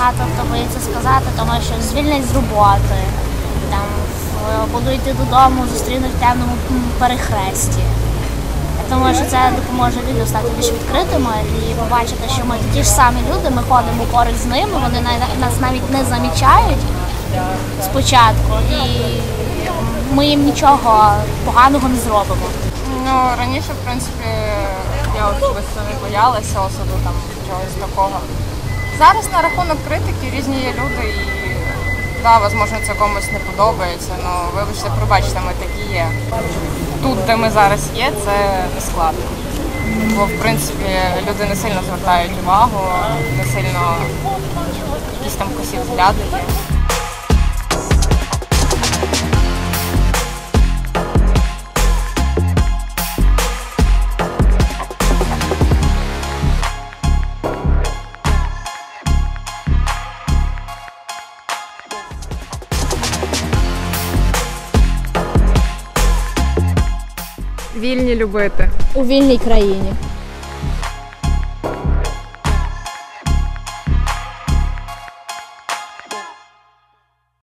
багато хто боїться сказати, тому що звільнять з роботи, там, буду йти додому, зустрінуть в темному перехресті. Я думаю, що це допоможе людям стати більш відкритими і побачити, що ми ті ж самі люди, ми ходимо поруч з ними, вони нас навіть не замічають спочатку, і ми їм нічого поганого не зробимо. Ну, раніше, в принципі, я особисто не боялася особливо там чогось такого. Зараз на рахунок критики різні є люди і, да, можливо, це комусь не подобається, але вибачте, пробачте, ми такі є. Тут, де ми зараз є, це не складно. Бо, в принципі, люди не сильно звертають увагу, не сильно якісь там косі взгляди є. Вільні любити. У вільній країні.